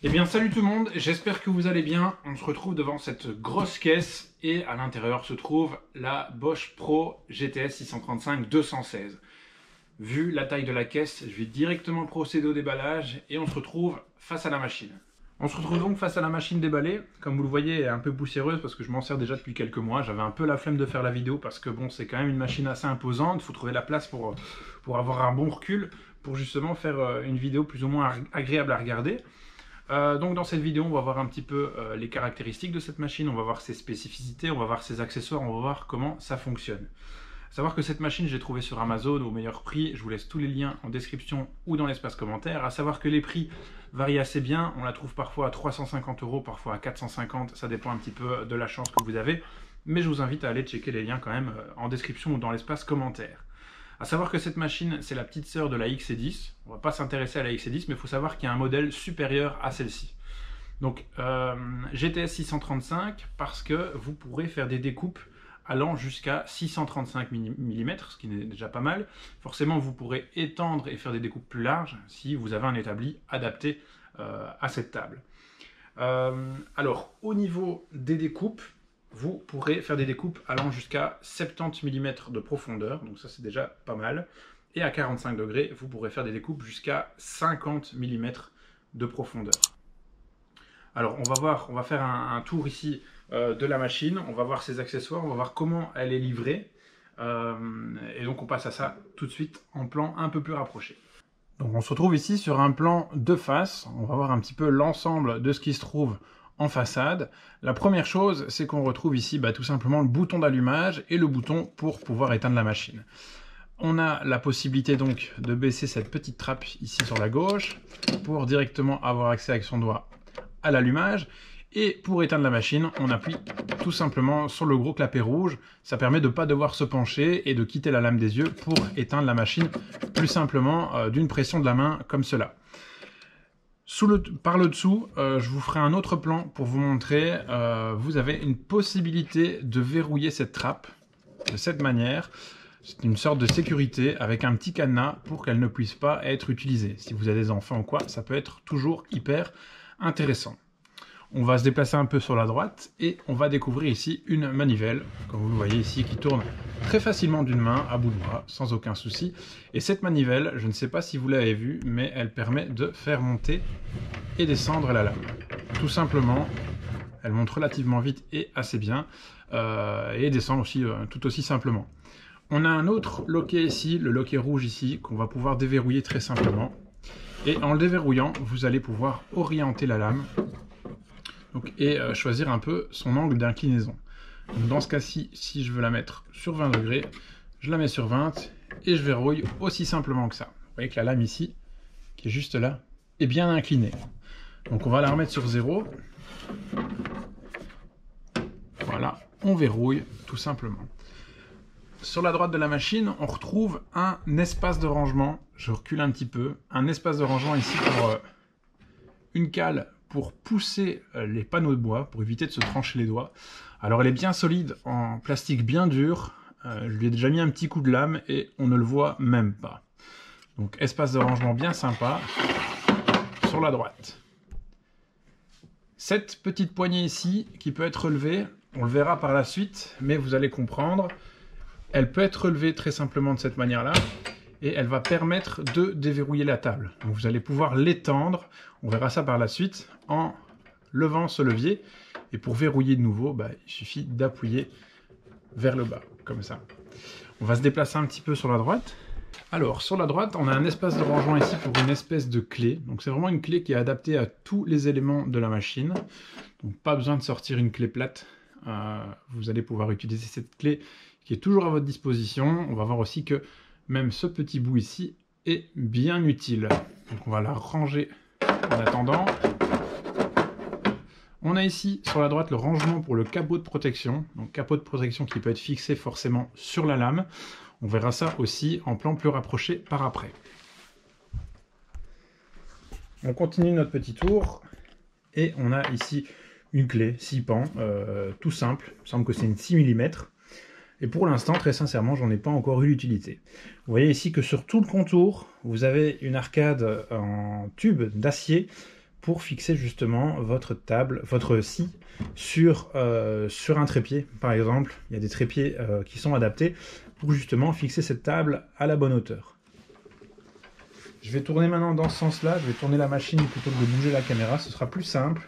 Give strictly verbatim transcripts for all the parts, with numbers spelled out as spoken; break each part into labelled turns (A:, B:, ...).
A: Eh bien salut tout le monde, j'espère que vous allez bien. On se retrouve devant cette grosse caisse et à l'intérieur se trouve la Bosch Pro G T S six cent trente-cinq deux cent seize. Vu la taille de la caisse, je vais directement procéder au déballage et on se retrouve face à la machine. On se retrouve donc face à la machine déballée. Comme vous le voyez, elle est un peu poussiéreuse parce que je m'en sers déjà depuis quelques mois. J'avais un peu la flemme de faire la vidéo parce que bon, c'est quand même une machine assez imposante. Il faut trouver la place pour, pour avoir un bon recul pour justement faire une vidéo plus ou moins agréable à regarder. Euh, donc dans cette vidéo, on va voir un petit peu euh, les caractéristiques de cette machine, on va voir ses spécificités, on va voir ses accessoires, on va voir comment ça fonctionne. À savoir que cette machine, je l'ai trouvée sur Amazon au meilleur prix, je vous laisse tous les liens en description ou dans l'espace commentaire. À savoir que les prix varient assez bien, on la trouve parfois à trois cent cinquante euros, parfois à quatre cent cinquante, ça dépend un petit peu de la chance que vous avez. Mais je vous invite à aller checker les liens quand même en description ou dans l'espace commentaire. A savoir que cette machine, c'est la petite sœur de la X C dix. On ne va pas s'intéresser à la X C dix, mais il faut savoir qu'il y a un modèle supérieur à celle-ci. Donc, euh, G T S six cent trente-cinq, parce que vous pourrez faire des découpes allant jusqu'à six cent trente-cinq millimètres, ce qui est déjà pas mal. Forcément, vous pourrez étendre et faire des découpes plus larges si vous avez un établi adapté euh, à cette table. Euh, alors, au niveau des découpes, vous pourrez faire des découpes allant jusqu'à soixante-dix millimètres de profondeur, donc ça c'est déjà pas mal. Et à quarante-cinq degrés, vous pourrez faire des découpes jusqu'à cinquante millimètres de profondeur. Alors on va voir, on va faire un, un tour ici euh, de la machine, on va voir ses accessoires, on va voir comment elle est livrée. Euh, et donc on passe à ça tout de suite en plan un peu plus rapproché. Donc on se retrouve ici sur un plan de face, on va voir un petit peu l'ensemble de ce qui se trouve en façade. La première chose, c'est qu'on retrouve ici bah, tout simplement le bouton d'allumage et le bouton pour pouvoir éteindre la machine. On a la possibilité donc de baisser cette petite trappe ici sur la gauche pour directement avoir accès avec son doigt à l'allumage. Et pour éteindre la machine, on appuie tout simplement sur le gros clapet rouge. Ça permet de ne pas devoir se pencher et de quitter la lame des yeux pour éteindre la machine plus simplement euh, d'une pression de la main comme cela. Sous le, par le dessous, euh, je vous ferai un autre plan pour vous montrer. Euh, vous avez une possibilité de verrouiller cette trappe de cette manière. C'est une sorte de sécurité avec un petit cadenas pour qu'elle ne puisse pas être utilisée. Si vous avez des enfants ou quoi, ça peut être toujours hyper intéressant. On va se déplacer un peu sur la droite et on va découvrir ici une manivelle, comme vous le voyez ici, qui tourne très facilement d'une main à bout de bras, sans aucun souci. Et cette manivelle, je ne sais pas si vous l'avez vue, mais elle permet de faire monter et descendre la lame. Tout simplement, elle monte relativement vite et assez bien, euh, et descend aussi euh, tout aussi simplement. On a un autre loquet ici, le loquet rouge ici, qu'on va pouvoir déverrouiller très simplement. Et en le déverrouillant, vous allez pouvoir orienter la lame. Donc, et euh, choisir un peu son angle d'inclinaison. Dans ce cas-ci, si je veux la mettre sur vingt degrés, je la mets sur vingt et je verrouille aussi simplement que ça. Vous voyez que la lame ici, qui est juste là, est bien inclinée. Donc on va la remettre sur zéro. Voilà, on verrouille tout simplement. Sur la droite de la machine, on retrouve un espace de rangement. Je recule un petit peu. Un espace de rangement ici pour euh, une cale pour pousser les panneaux de bois, pour éviter de se trancher les doigts. Alors elle est bien solide, en plastique bien dur. Euh, je lui ai déjà mis un petit coup de lame et on ne le voit même pas. Donc espace de rangement bien sympa sur la droite. Cette petite poignée ici qui peut être relevée, on le verra par la suite, mais vous allez comprendre. Elle peut être relevée très simplement de cette manière-là. Et elle va permettre de déverrouiller la table. Donc vous allez pouvoir l'étendre, on verra ça par la suite, en levant ce levier. Et pour verrouiller de nouveau, bah, il suffit d'appuyer vers le bas, comme ça. On va se déplacer un petit peu sur la droite. Alors, sur la droite, on a un espace de rangement ici pour une espèce de clé. Donc c'est vraiment une clé qui est adaptée à tous les éléments de la machine. Donc pas besoin de sortir une clé plate. Euh, vous allez pouvoir utiliser cette clé qui est toujours à votre disposition. On va voir aussi que même ce petit bout ici est bien utile. Donc on va la ranger en attendant. On a ici sur la droite le rangement pour le capot de protection. Donc capot de protection qui peut être fixé forcément sur la lame. On verra ça aussi en plan plus rapproché par après. On continue notre petit tour. Et on a ici une clé six pans, euh, tout simple. Il me semble que c'est une six millimètres. Et pour l'instant, très sincèrement, j'en ai pas encore eu l'utilité. Vous voyez ici que sur tout le contour, vous avez une arcade en tube d'acier pour fixer justement votre table, votre scie sur, euh, sur un trépied par exemple. Il y a des trépieds euh, qui sont adaptés pour justement fixer cette table à la bonne hauteur. Je vais tourner maintenant dans ce sens-là, je vais tourner la machine plutôt que de bouger la caméra, ce sera plus simple.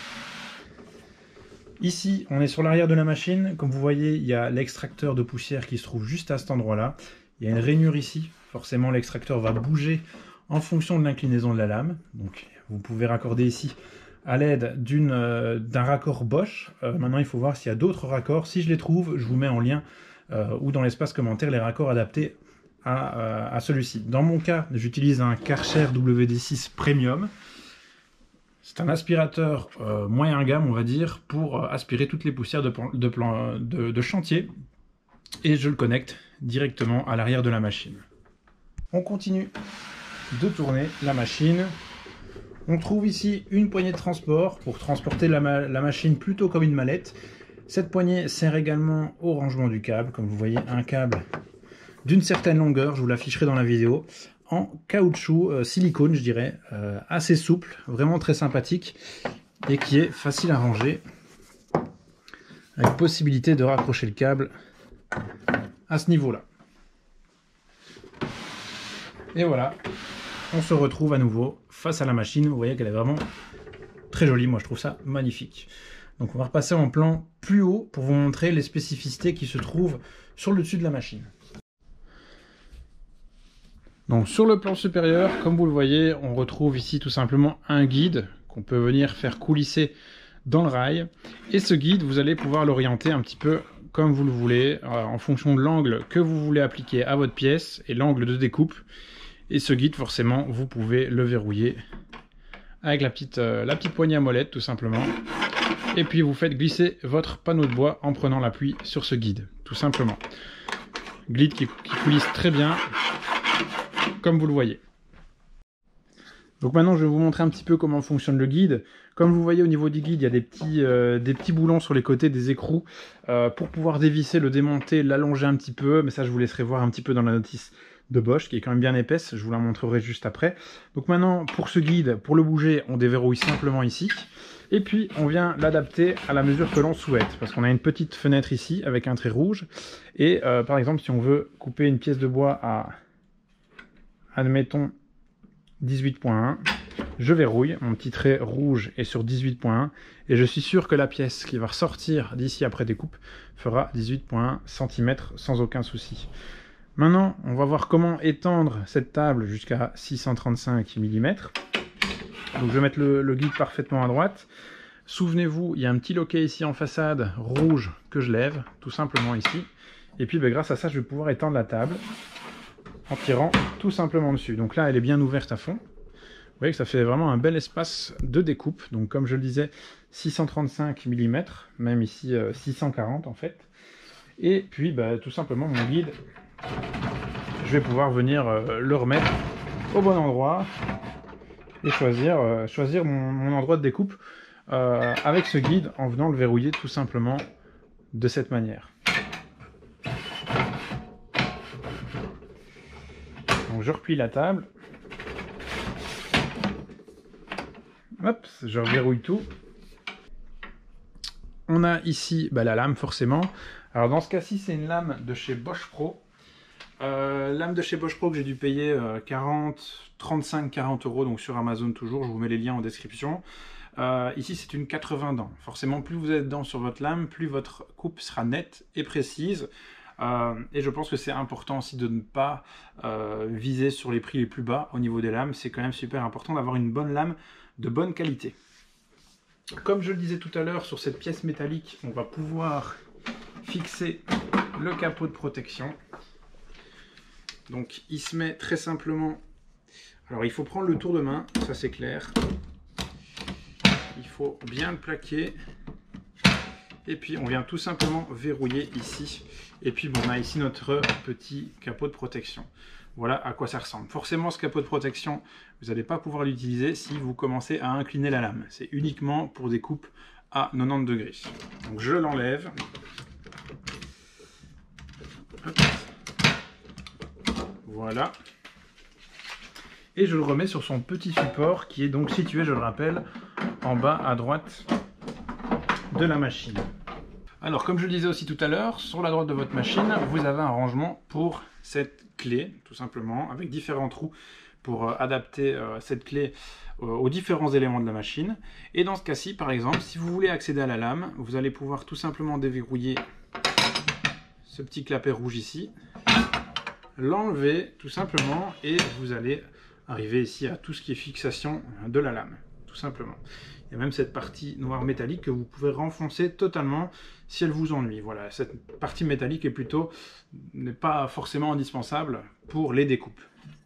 A: Ici, on est sur l'arrière de la machine. Comme vous voyez, il y a l'extracteur de poussière qui se trouve juste à cet endroit-là. Il y a une rainure ici. Forcément, l'extracteur va bouger en fonction de l'inclinaison de la lame. Donc, vous pouvez raccorder ici à l'aide d'une, euh, d'un raccord Bosch. Euh, maintenant, il faut voir s'il y a d'autres raccords. Si je les trouve, je vous mets en lien euh, ou dans l'espace commentaire les raccords adaptés à, euh, à celui-ci. Dans mon cas, j'utilise un Karcher W D six Premium. C'est un aspirateur euh, moyen gamme, on va dire, pour euh, aspirer toutes les poussières de, plan, de, plan, de, de chantier. Et je le connecte directement à l'arrière de la machine. On continue de tourner la machine. On trouve ici une poignée de transport pour transporter la, ma la machine plutôt comme une mallette. Cette poignée sert également au rangement du câble. Comme vous voyez, un câble d'une certaine longueur, je vous l'afficherai dans la vidéo, en caoutchouc, euh, silicone je dirais, euh, assez souple, vraiment très sympathique et qui est facile à ranger avec possibilité de raccrocher le câble à ce niveau là. Et voilà, on se retrouve à nouveau face à la machine. Vous voyez qu'elle est vraiment très jolie, moi je trouve ça magnifique. Donc on va repasser en plan plus haut pour vous montrer les spécificités qui se trouvent sur le dessus de la machine. Donc sur le plan supérieur, comme vous le voyez, on retrouve ici tout simplement un guide qu'on peut venir faire coulisser dans le rail. Et ce guide, vous allez pouvoir l'orienter un petit peu comme vous le voulez, euh, en fonction de l'angle que vous voulez appliquer à votre pièce et l'angle de découpe. Et ce guide, forcément, vous pouvez le verrouiller avec la petite, euh, la petite poignée à molette, tout simplement. Et puis vous faites glisser votre panneau de bois en prenant l'appui sur ce guide, tout simplement. Guide qui, qui coulisse très bien, comme vous le voyez. Donc maintenant je vais vous montrer un petit peu comment fonctionne le guide. Comme vous voyez au niveau du guide, il y a des petits, euh, des petits boulons sur les côtés, des écrous, euh, pour pouvoir dévisser, le démonter, l'allonger un petit peu, mais ça je vous laisserai voir un petit peu dans la notice de Bosch, qui est quand même bien épaisse, je vous la montrerai juste après. Donc maintenant pour ce guide, pour le bouger, on déverrouille simplement ici, et puis on vient l'adapter à la mesure que l'on souhaite, parce qu'on a une petite fenêtre ici avec un trait rouge, et euh, par exemple si on veut couper une pièce de bois à, admettons, dix-huit point un, je verrouille, mon petit trait rouge est sur dix-huit point un, et je suis sûr que la pièce qui va ressortir d'ici après découpe fera dix-huit point un centimètres sans aucun souci. Maintenant, on va voir comment étendre cette table jusqu'à six cent trente-cinq millimètres. Donc je vais mettre le, le guide parfaitement à droite. Souvenez-vous, il y a un petit loquet ici en façade rouge que je lève, tout simplement ici. Et puis ben, grâce à ça, je vais pouvoir étendre la table en tirant tout simplement dessus. Donc là, elle est bien ouverte à fond. Vous voyez que ça fait vraiment un bel espace de découpe. Donc comme je le disais, six cent trente-cinq millimètres, même ici euh, six cent quarante en fait. Et puis bah, tout simplement mon guide, je vais pouvoir venir euh, le remettre au bon endroit et choisir, euh, choisir mon, mon endroit de découpe euh, avec ce guide en venant le verrouiller tout simplement de cette manière. Donc je replie la table. Hop, je reverrouille tout. On a ici bah, la lame forcément. Alors dans ce cas-ci, c'est une lame de chez Bosch Pro. Euh, lame de chez Bosch Pro que j'ai dû payer euh, quarante, trente-cinq, quarante euros, donc sur Amazon toujours. Je vous mets les liens en description. Euh, ici, c'est une quatre-vingts dents. Forcément, plus vous êtes dents sur votre lame, plus votre coupe sera nette et précise. Euh, et je pense que c'est important aussi de ne pas euh, viser sur les prix les plus bas au niveau des lames. C'est quand même super important d'avoir une bonne lame de bonne qualité. Comme je le disais tout à l'heure, sur cette pièce métallique, on va pouvoir fixer le capot de protection. Donc il se met très simplement... Alors il faut prendre le tour de main, ça c'est clair. Il faut bien le plaquer. Et puis on vient tout simplement verrouiller ici. Et puis bon, on a ici notre petit capot de protection. Voilà à quoi ça ressemble. Forcément, ce capot de protection, vous n'allez pas pouvoir l'utiliser si vous commencez à incliner la lame. C'est uniquement pour des coupes à quatre-vingt-dix degrés. Donc je l'enlève. Voilà. et je le remets sur son petit support qui est donc situé, je le rappelle, en bas à droite de la machine. Alors comme je le disais aussi tout à l'heure, sur la droite de votre machine, vous avez un rangement pour cette clé, tout simplement, avec différents trous pour euh, adapter euh, cette clé euh, aux différents éléments de la machine. Et dans ce cas-ci, par exemple, si vous voulez accéder à la lame, vous allez pouvoir tout simplement déverrouiller ce petit clapet rouge ici, l'enlever tout simplement, et vous allez arriver ici à tout ce qui est fixation de la lame, tout simplement. Il y a même cette partie noire métallique que vous pouvez renfoncer totalement si elle vous ennuie. Voilà, cette partie métallique est plutôt, n'est pas forcément indispensable pour les découpes.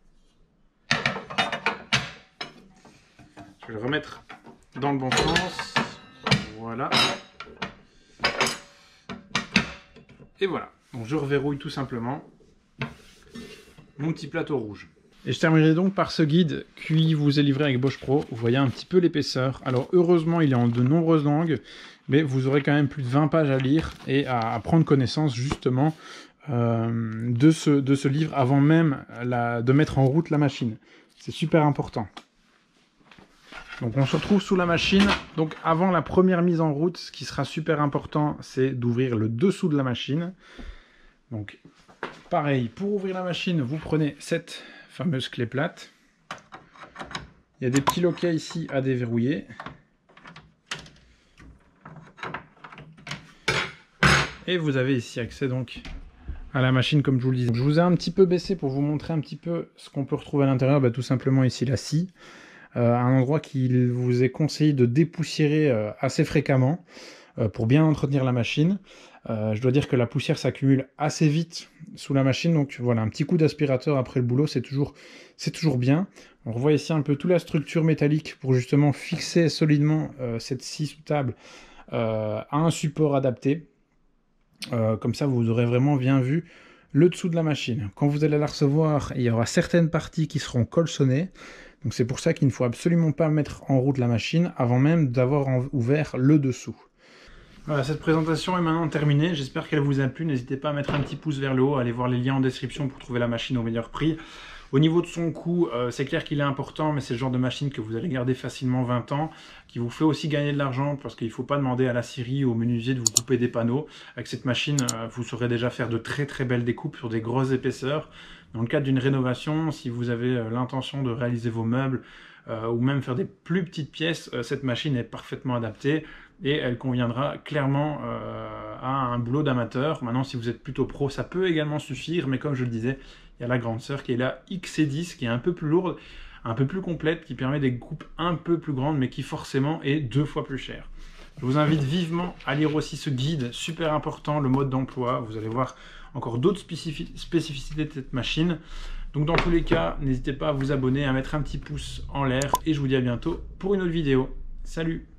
A: Je vais le remettre dans le bon sens. Voilà. Et voilà. Donc je reverrouille tout simplement mon petit plateau rouge. Et je terminerai donc par ce guide qui vous est livré avec Bosch Pro. Vous voyez un petit peu l'épaisseur. Alors heureusement, il est en de nombreuses langues, mais vous aurez quand même plus de vingt pages à lire et à, à prendre connaissance justement euh, de, ce, de ce livre avant même la, de mettre en route la machine. C'est super important. Donc on se retrouve sous la machine. Donc avant la première mise en route, ce qui sera super important, c'est d'ouvrir le dessous de la machine. Donc pareil, pour ouvrir la machine, vous prenez cette fameuse clé plate. Il y a des petits loquets ici à déverrouiller. Et vous avez ici accès donc à la machine comme je vous le disais. Je vous ai un petit peu baissé pour vous montrer un petit peu ce qu'on peut retrouver à l'intérieur. Bah, tout simplement ici la scie. Euh, un endroit qu'il vous est conseillé de dépoussiérer euh, assez fréquemment euh, pour bien entretenir la machine. Euh, je dois dire que la poussière s'accumule assez vite sous la machine, donc voilà, un petit coup d'aspirateur après le boulot, c'est toujours, c'est toujours bien. On revoit ici un peu toute la structure métallique pour justement fixer solidement euh, cette scie sous table euh, à un support adapté. Euh, comme ça, vous aurez vraiment bien vu le dessous de la machine. Quand vous allez la recevoir, il y aura certaines parties qui seront colçonnées. Donc c'est pour ça qu'il ne faut absolument pas mettre en route la machine avant même d'avoir ouvert le dessous. Voilà, cette présentation est maintenant terminée. J'espère qu'elle vous a plu. N'hésitez pas à mettre un petit pouce vers le haut, à aller voir les liens en description pour trouver la machine au meilleur prix. Au niveau de son coût, euh, c'est clair qu'il est important, mais c'est le genre de machine que vous allez garder facilement vingt ans, qui vous fait aussi gagner de l'argent, parce qu'il ne faut pas demander à la scierie ou au menuisier de vous couper des panneaux. Avec cette machine, euh, vous saurez déjà faire de très très belles découpes sur des grosses épaisseurs. Dans le cadre d'une rénovation, si vous avez euh, l'intention de réaliser vos meubles, euh, ou même faire des plus petites pièces, euh, cette machine est parfaitement adaptée et elle conviendra clairement euh, à un boulot d'amateur. Maintenant, si vous êtes plutôt pro, ça peut également suffire, mais comme je le disais, il y a la grande sœur qui est la X C dix, qui est un peu plus lourde, un peu plus complète, qui permet des coupes un peu plus grandes, mais qui forcément est deux fois plus chère. Je vous invite vivement à lire aussi ce guide, super important, le mode d'emploi. Vous allez voir encore d'autres spécificités de cette machine. Donc dans tous les cas, n'hésitez pas à vous abonner, à mettre un petit pouce en l'air, et je vous dis à bientôt pour une autre vidéo. Salut!